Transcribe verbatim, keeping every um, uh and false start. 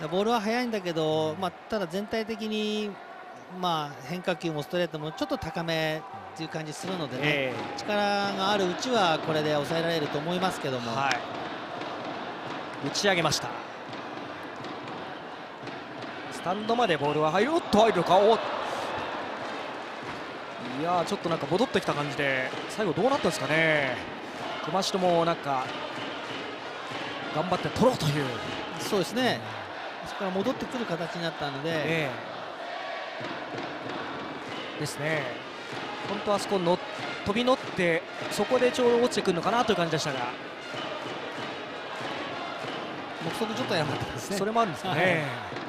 ボールは速いんだけど、まあ、ただ全体的に、まあ、変化球もストレートもちょっと高めっていう感じするのでね、えー、力があるうちはこれで抑えられると思いますけども、はい、 打ち上げました。スタンドまでボールは入る、おっと入るか、おいやーちょっとなんか戻ってきた感じで最後どうなったんですかね。熊代もなんか頑張って取ろうという、 そうですね、そこから戻ってくる形になったので、えー、ですね。本当はあそこの飛び乗ってそこでちょうど落ちてくるのかなという感じでしたが、 目測ちょっとやばかったですね。 それもあるんですかね。